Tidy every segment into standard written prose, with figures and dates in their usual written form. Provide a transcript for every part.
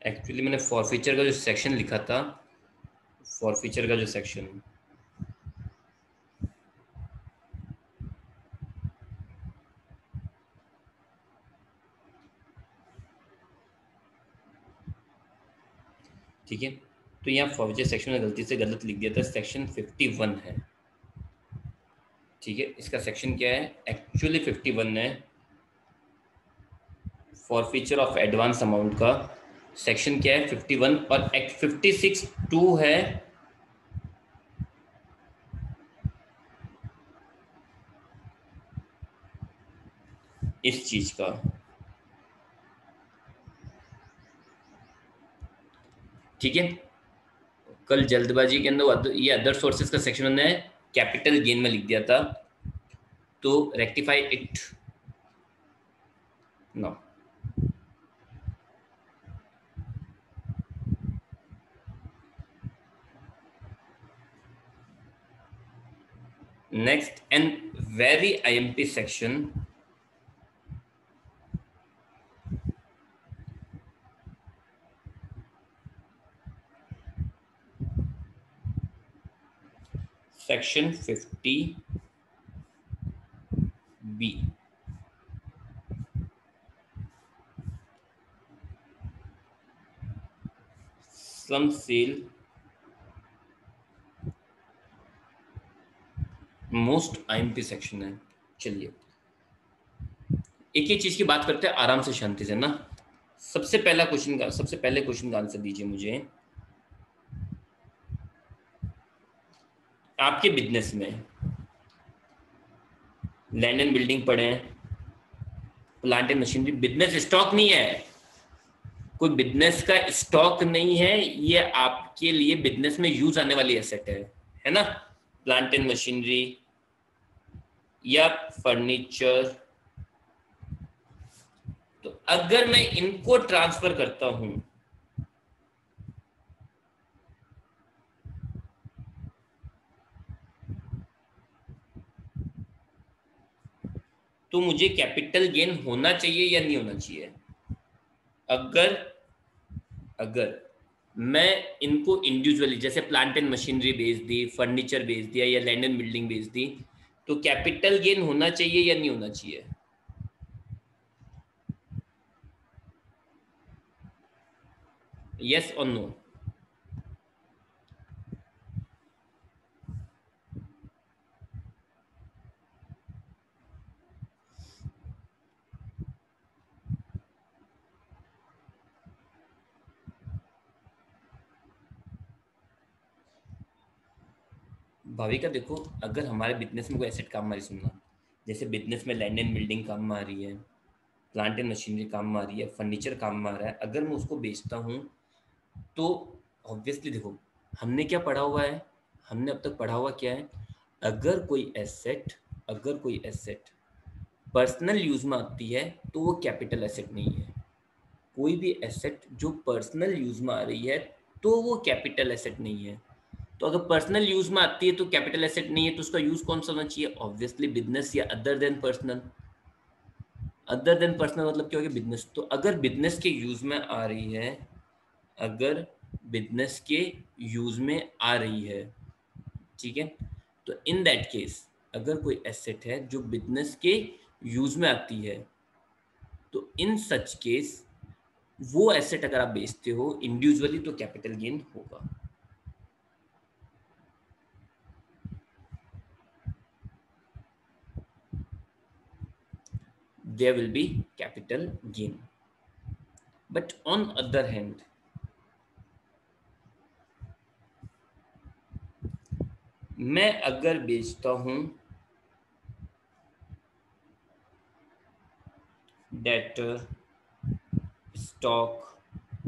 Actually मैंने forfeiture का जो सेक्शन लिखा था, फॉरफीचर का जो सेक्शन, ठीक है, तो यहाँ फॉरफीचर सेक्शन में गलती से गलत लिख दिया था, सेक्शन 51 है। ठीक है, इसका सेक्शन क्या है, एक्चुअली 51 है, फॉरफीचर ऑफ एडवांस अमाउंट का सेक्शन क्या है 51, और एक्ट 56(2) है इस चीज का। ठीक है, कल जल्दबाजी के अंदर ये अदर सोर्सेज का सेक्शन मैंने कैपिटल गेन में लिख दिया था, तो rectify it now. Next and very IMP section, section 50B, slump sale most IMP section है। चलिए एक एक चीज की बात करते हैं आराम से, शांति से ना। सबसे पहले क्वेश्चन का आंसर दीजिए मुझे। आपके बिजनेस में लैंड एंड बिल्डिंग पड़े हैं, plant and machinery, business stock नहीं है, कोई बिजनेस का स्टॉक नहीं है, ये आपके लिए बिजनेस में यूज आने वाली एसेट है ना, प्लांट एंड मशीनरी या फर्नीचर। तो अगर मैं इनको ट्रांसफर करता हूं तो मुझे कैपिटल गेन होना चाहिए या नहीं होना चाहिए? अगर मैं इनको इंडिविजुअली, जैसे प्लांट एंड मशीनरी बेच दी, फर्नीचर बेच दिया या लैंड एंड बिल्डिंग बेच दी, तो कैपिटल गेन होना चाहिए या नहीं होना चाहिए? यस और नो? भाविका देखो, अगर हमारे बिजनेस में कोई एसेट काम आ रही, सुनना, जैसे बिजनेस में लैंड एंड बिल्डिंग काम आ रही है, प्लांट एंड मशीनरी काम आ रही है, फर्नीचर काम आ रहा है, अगर मैं उसको बेचता हूँ तो ऑब्वियसली देखो, हमने क्या पढ़ा हुआ है, हमने अब तक पढ़ा हुआ क्या है, अगर कोई एसेट पर्सनल यूज में आती है तो वो कैपिटल एसेट नहीं है। कोई भी एसेट जो पर्सनल यूज में आ रही है तो वो कैपिटल एसेट नहीं है। तो अगर पर्सनल यूज में आती है तो कैपिटल एसेट नहीं है, तो उसका यूज कौन सा होना चाहिए? ऑब्वियसली बिजनेस या other than personal. Other than personal मतलब क्या हो गया? बिजनेस। तो अगर बिजनेस के यूज में आ रही है, अगर बिजनेस के यूज में आ रही है, ठीक है, तो इन दैट केस अगर कोई एसेट है जो बिजनेस के यूज में आती है, तो इन सच केस वो एसेट अगर आप बेचते हो इंडिविजुअली तो कैपिटल गेन होगा। There will be capital gain, but on other hand, मैं अगर बेचता हूं डेटर, स्टॉक,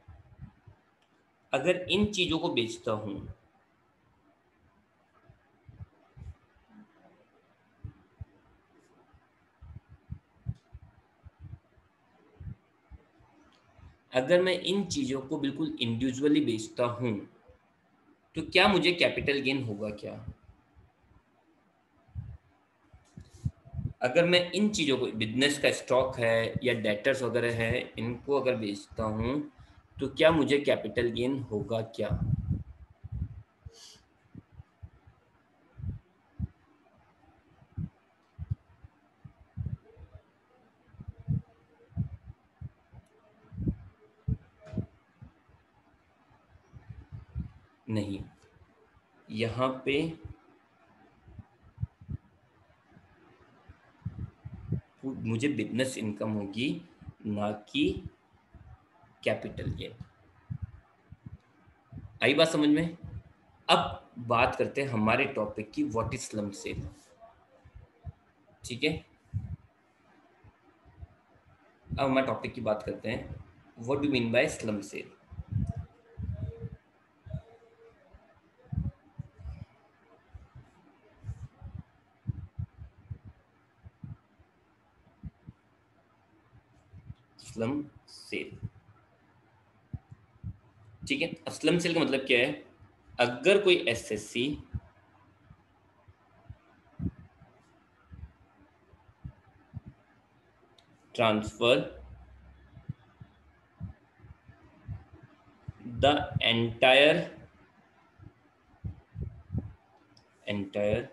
अगर इन चीजों को बेचता हूं, अगर मैं इन चीजों को बिल्कुल इंडिविजुअली बेचता हूं तो क्या मुझे कैपिटल गेन होगा क्या? अगर मैं इन चीजों को, बिजनेस का स्टॉक है या डेटर्स वगैरह है, इनको अगर बेचता हूं तो क्या मुझे कैपिटल गेन होगा क्या? नहीं, यहाँ पे मुझे बिजनेस इनकम होगी, ना कि कैपिटल गेन। आई बात समझ में? अब बात करते हैं हमारे टॉपिक की, व्हाट इज स्लम सेल। ठीक है, अब हमारे टॉपिक की बात करते हैं, what do mean by slump sale. Slump sale, ठीक है। अब स्लम सेल का मतलब क्या है? अगर कोई assessee transfer the entire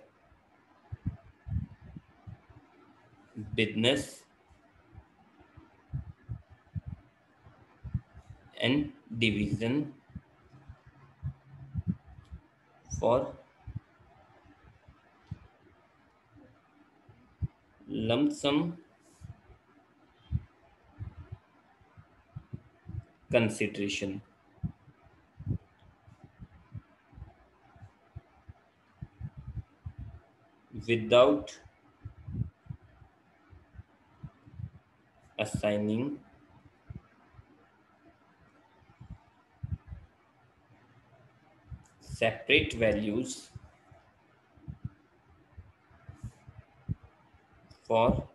business and division for lump sum consideration without assigning separate values for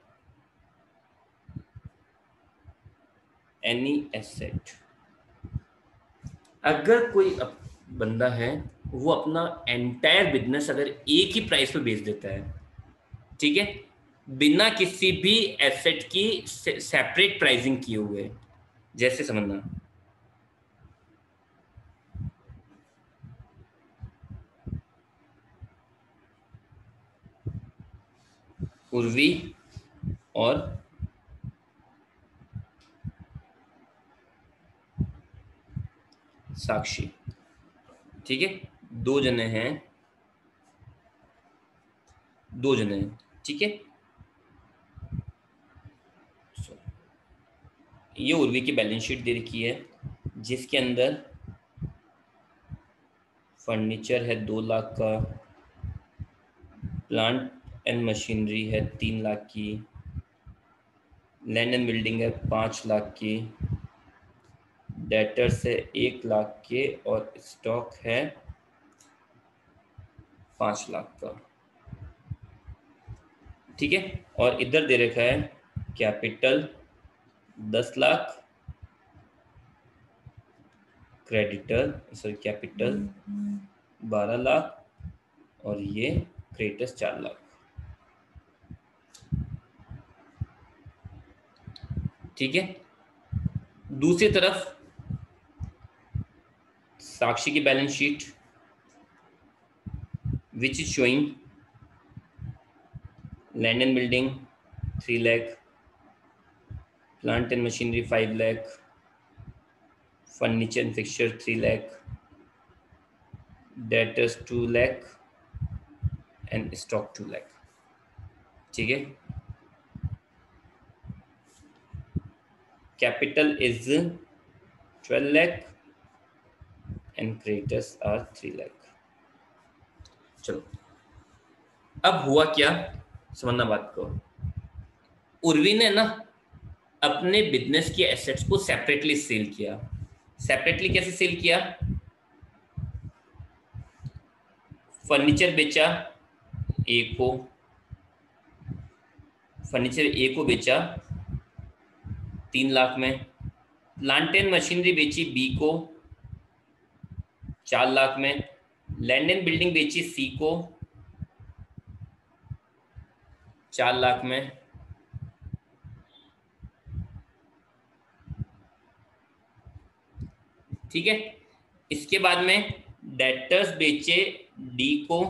any asset। अगर कोई बंदा है, वो अपना एंटायर बिजनेस अगर एक ही प्राइस पे बेच देता है, ठीक है, बिना किसी भी एसेट की सेपरेट प्राइसिंग किए हुए, जैसे समझना, उर्वी और साक्षी, ठीक है, दो जने हैं, ठीक है। ये उर्वी की बैलेंस शीट दे रखी है, जिसके अंदर फर्नीचर है 2 लाख का, प्लांट एंड मशीनरी है 3 लाख की, लैंड एंड बिल्डिंग है 5 लाख की, डेटर्स है 1 लाख के, और स्टॉक है 5 लाख का, ठीक है। और इधर दे रखा है capital 10 lakh, creditor sorry capital 12 lakh, और ये क्रेडिटर्स 4 लाख, ठीक है। दूसरी तरफ साक्षी की balance sheet, which is showing land and building 3 lakh, plant and machinery 5 lakh, furniture and fixture 3 lakh, debtors 2 lakh, and stock 2 lakh, ठीक है। Capital is 12 lakh and creditors are 3 lakh. चलो, अब हुआ क्या, समझना बात को। उर्वी ने ना अपने बिजनेस के एसेट्स को सेपरेटली सेल किया। सेपरेटली कैसे सेल किया? फर्नीचर बेचा ए को, फर्नीचर ए को बेचा 3 लाख में, प्लांट एंड मशीनरी बेची बी को 4 लाख में, लैंड एंड बिल्डिंग बेची सी को 4 लाख में, ठीक है। इसके बाद में डेटर्स बेचे डी को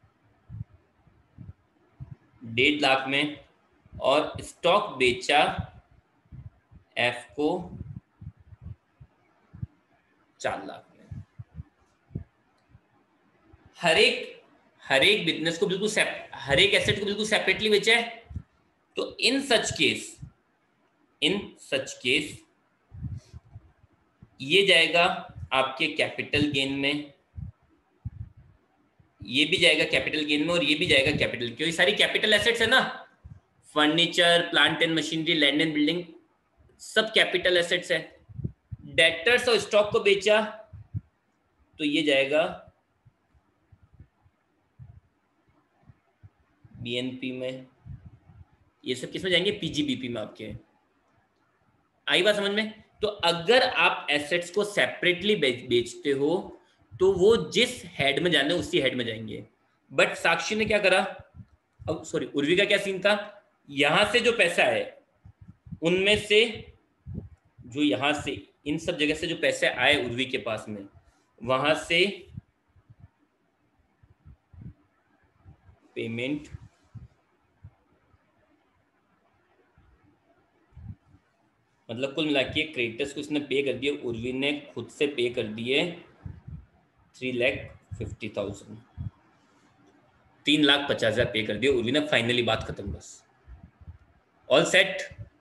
1.5 लाख में, और स्टॉक बेचा एफ को 4 लाख में। हर एक बिजनेस को बिल्कुल हर एक एसेट को बिल्कुल सेपरेटली बेचा है। तो इन सच केस ये जाएगा आपके कैपिटल गेन में, ये भी जाएगा कैपिटल गेन में, और ये भी जाएगा कैपिटल, क्योंकि सारी कैपिटल एसेट्स है ना। Furniture, plant and machinery, land and building, सब कैपिटल एसेट्स है। डेटर्स और स्टॉक को बेचा तो ये जाएगा बीएनपी में, ये सब किसमें जाएंगे? पीजीबीपी में आपके। आई बात समझ में? तो अगर आप एसेट्स को सेपरेटली बेचते हो तो वो जिस हेड में जाना है उसी हेड में जाएंगे। बट साक्षी ने क्या करा, अब सॉरी उर्वी का क्या सीन था, यहां से जो पैसा है उनमें से, जो यहां से इन सब जगह से जो पैसे आए उर्वी के पास में, वहां से पेमेंट मतलब कुल मिला के क्रेडिटर्स को इसने पे कर दिए, उर्वी ने खुद से पे कर दिए 3,50,000, 3,50,000 पे कर दिए उर्वी ने। फाइनली बात खत्म, बस ऑल सेट।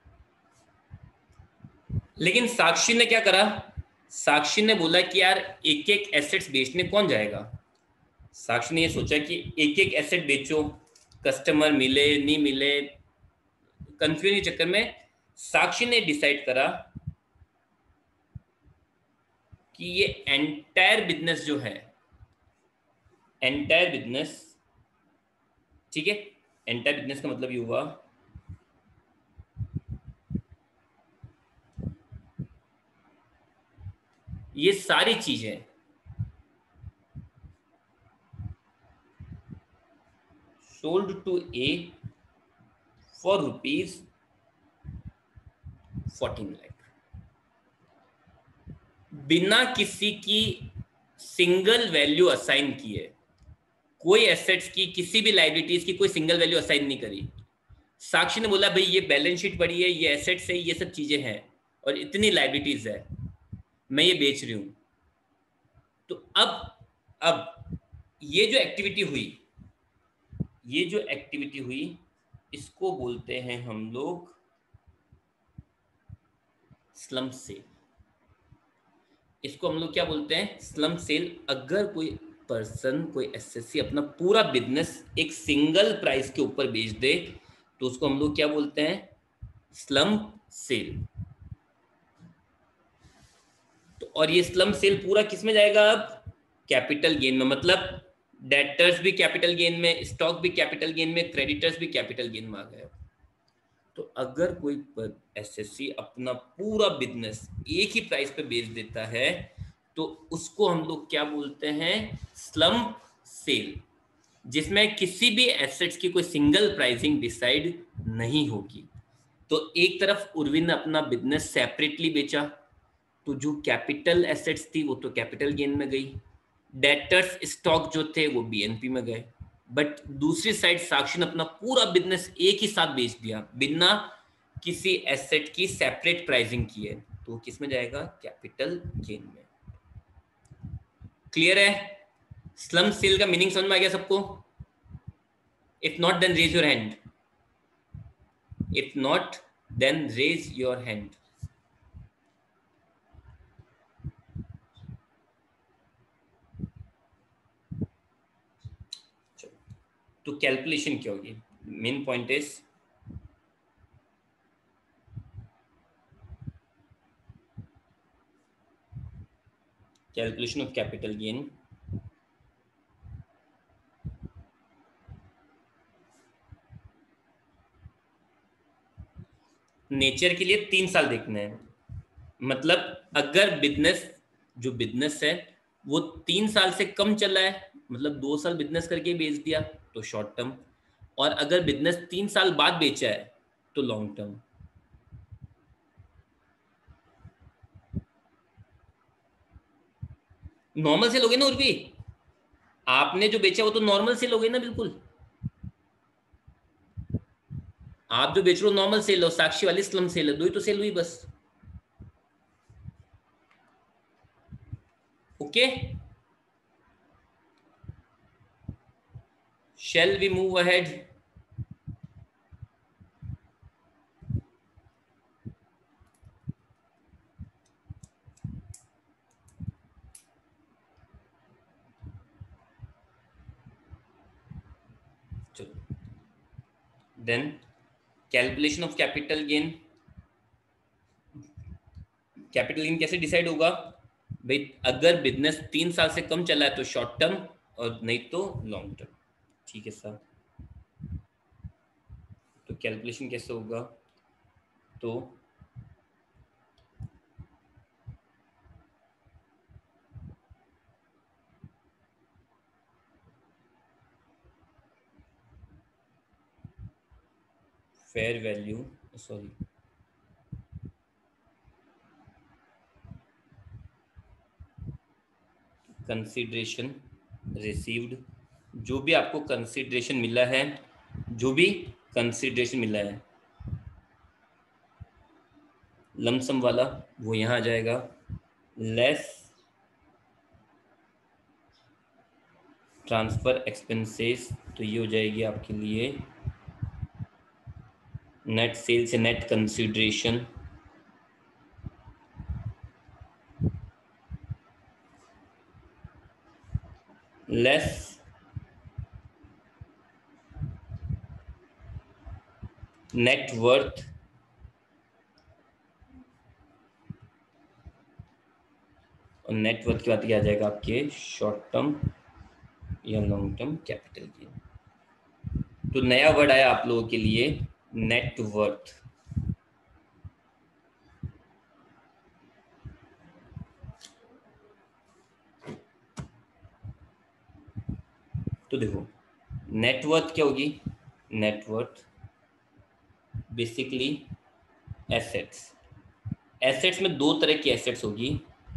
लेकिन साक्षी ने क्या करा, साक्षी ने बोला कि यार एक एक एसेट्स बेचने कौन जाएगा। साक्षी ने ये सोचा कि एक एक एसेट बेचो, कस्टमर मिले नहीं मिले, कंफ्यूजन के चक्कर में साक्षी ने डिसाइड करा कि ये एंटायर बिजनेस जो है, एंटायर बिजनेस, ठीक है, एंटायर बिजनेस का मतलब ये हुआ ये सारी चीजें sold to A for ₹14 lakh, बिना किसी की सिंगल वैल्यू असाइन किए, कोई एसेट्स की किसी भी लाइबिलिटीज की कोई सिंगल वैल्यू असाइन नहीं करी। साक्षी ने बोला भाई ये बैलेंस शीट पड़ी है, ये एसेट्स है, ये सब चीजें हैं और इतनी लाइबिलिटीज है, मैं ये बेच रही हूं। तो अब ये जो एक्टिविटी हुई, इसको बोलते हैं हम लोग स्लम सेल। इसको हम लोग क्या बोलते हैं? Slump sale. अगर कोई पर्सन, कोई एसएससी अपना पूरा बिजनेस एक सिंगल प्राइस के ऊपर बेच दे तो उसको हम लोग क्या बोलते हैं? Slump sale. तो और ये स्लम सेल पूरा किस में जाएगा? अब कैपिटल गेन में, मतलब डेटर्स भी कैपिटल गेन में, स्टॉक भी कैपिटल गेन में, क्रेडिटर्स भी कैपिटल गेन में आ गए। तो अगर कोई एसएससी अपना पूरा बिजनेस एक ही प्राइस पे बेच देता है तो उसको हम लोग क्या बोलते हैं? स्लम सेल, जिसमें किसी भी एसेट्स की कोई सिंगल प्राइसिंग डिसाइड नहीं होगी। तो एक तरफ उर्वी ने अपना बिजनेस सेपरेटली बेचा, तो जो कैपिटल एसेट्स थी वो तो कैपिटल गेन में गई, डेटर्स स्टॉक जो थे वो बीएनपी में गए। बट दूसरी साइड साक्षी ने अपना पूरा बिजनेस एक ही साथ बेच दिया बिना किसी एसेट की सेपरेट प्राइसिंग किए, तो किस में जाएगा? कैपिटल गेन में। क्लियर है? स्लम सेल का मीनिंग समझ में आ गया सबको? If not then raise your hand, if not then raise your hand. तो कैलकुलेशन क्या होगी? Main point is calculation of capital gain. Nature के लिए 3 साल देखने हैं, मतलब अगर जो बिजनेस है वो 3 साल से कम चला है, मतलब 2 साल बिजनेस करके बेच दिया तो शॉर्ट टर्म, और अगर बिजनेस 3 साल बाद बेचा है तो लॉन्ग टर्म। नॉर्मल सेल हो गए ना उर्वी, आपने जो बेचा वो तो नॉर्मल सेल हो गई ना बिल्कुल। आप जो बेच रहे हो नॉर्मल सेल हो, साक्षी वाली स्लम सेल है, दो ही तो सेल हुई बस। Okay, shall we move ahead? Then calculation of capital gain, capital gain कैसे डिसाइड होगा भाई? अगर बिजनेस 3 साल से कम चला है तो शॉर्ट टर्म, और नहीं तो लॉन्ग टर्म। ठीक है सर, तो कैलकुलेशन कैसे होगा? तो fair value, sorry, consideration received, जो भी आपको कंसिडरेशन मिला है, जो भी कंसिडरेशन मिला है लमसम वाला, वो यहाँ आ जाएगा, लेस ट्रांसफ़र एक्सपेंसेस, तो ये हो जाएगी आपके लिए नेट सेल से net consideration, less net worth, और नेट वर्थ के बाद क्या आ जाएगा आपके शॉर्ट टर्म या लॉन्ग टर्म कैपिटल गेन। तो नया वर्ड आया आप लोगों के लिए, नेट वर्थ। तो देखो नेटवर्थ क्या होगी? नेटवर्थ बेसिकली एसेट्स, एसेट्स में दो तरह की एसेट्स होगी,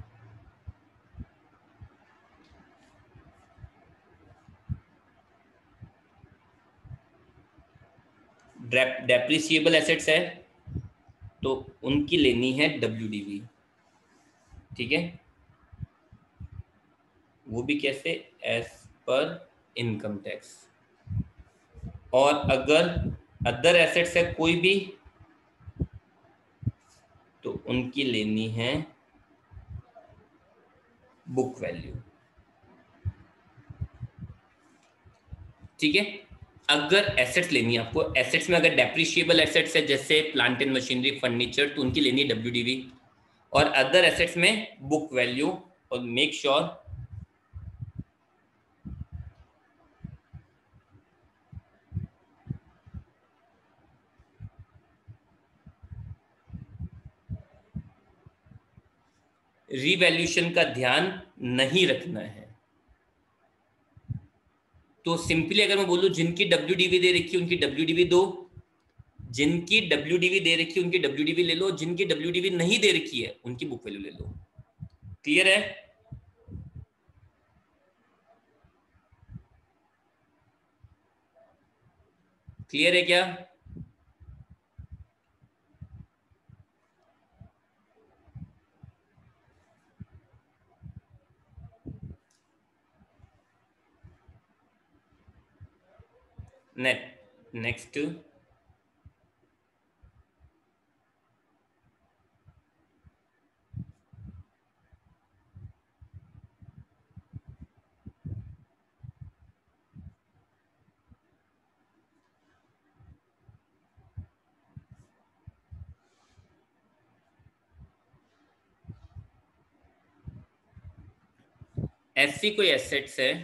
डेप्रिसिएबल एसेट्स है तो उनकी लेनी है WDV। ठीक है, वो भी कैसे? As per income tax. और अगर अदर एसेट्स है कोई भी, तो उनकी लेनी है बुक वैल्यू। ठीक है, अगर एसेट्स लेनी है आपको, एसेट्स में अगर डेप्रिशिएबल एसेट्स है जैसे प्लांट एंड मशीनरी, फर्नीचर, तो उनकी लेनी है WDV। और अदर एसेट्स में बुक वैल्यू। और मेक श्योर रिवैल्यूएशन का ध्यान नहीं रखना है। तो सिंपली अगर मैं बोलूं जिनकी WDV दे रखी है उनकी WDV दो, जिनकी WDV दे रखी है उनकी WDV ले लो, जिनकी WDV नहीं दे रखी है उनकी बुक वैल्यू ले लो। क्लियर है? क्लियर है क्या? नेक्स्ट ऐसी कोई एसेट्स है,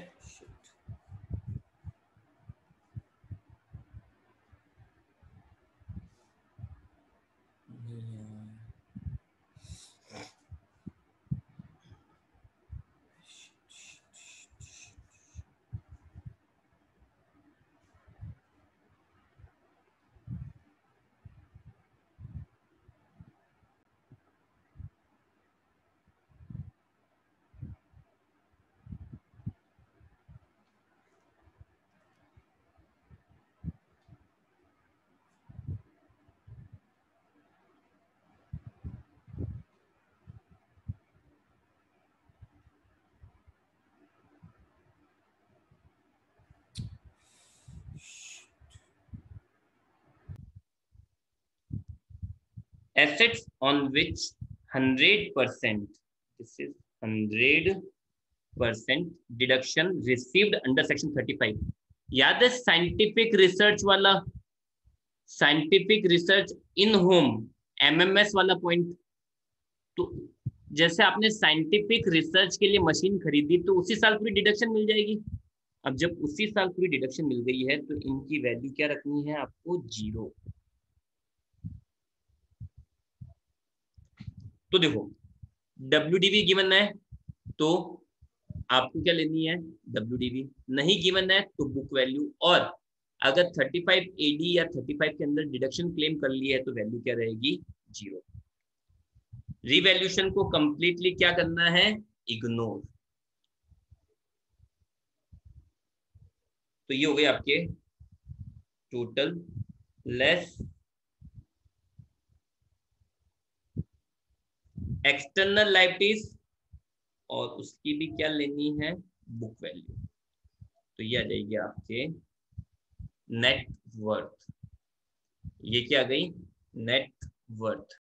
assets on which 100%, this is 100% deduction received under section 35. याद है साइंटिफिक रिसर्च वाला, scientific research in home MMS वाला पॉइंट। तो जैसे आपने साइंटिफिक रिसर्च के लिए मशीन खरीदी तो उसी साल पूरी डिडक्शन मिल जाएगी। अब जब उसी साल पूरी डिडक्शन मिल गई है तो इनकी वैल्यू क्या रखनी है आपको, 0। तो देखो WDV गिवन है तो आपको क्या लेनी है, WDV। नहीं गिवन है तो बुक वैल्यू। और अगर 35 AD या 35 के अंदर डिडक्शन क्लेम कर ली है तो वैल्यू क्या रहेगी, 0। रिवैल्यूएशन को कंप्लीटली क्या करना है, इग्नोर। तो ये हो गए आपके टोटल लेस एक्सटर्नल लायबिलिटीज और उसकी भी क्या लेनी है, बुक वैल्यू। तो ये आ जाएगी आपके नेट वर्थ। ये क्या आ गई, नेट वर्थ।